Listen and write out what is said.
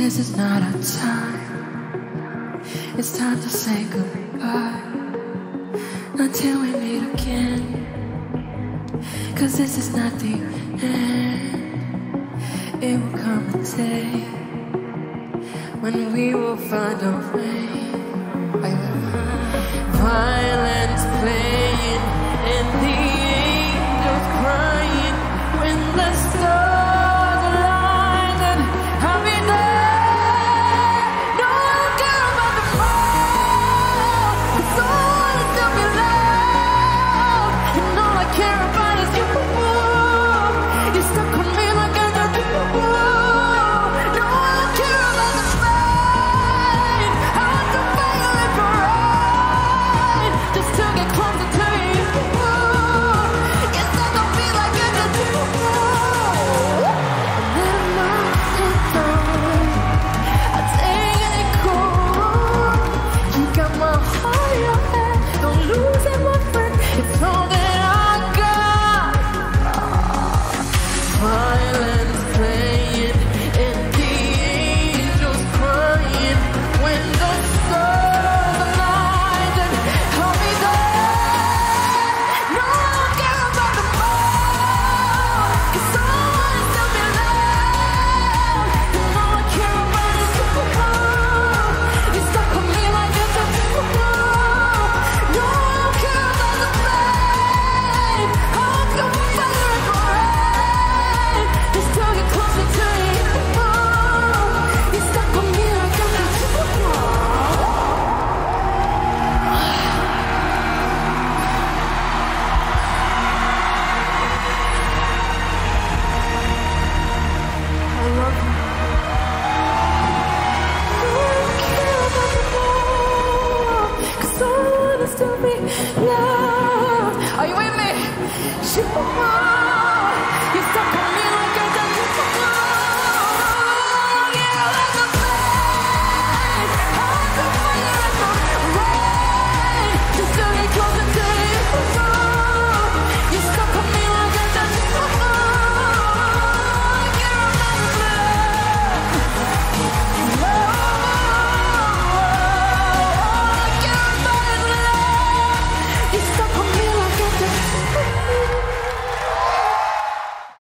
This is not our time. It's time to say goodbye until we meet again. 'Cause this is not the end. It will come a day when we will find a way. Violence playing and the angels crying.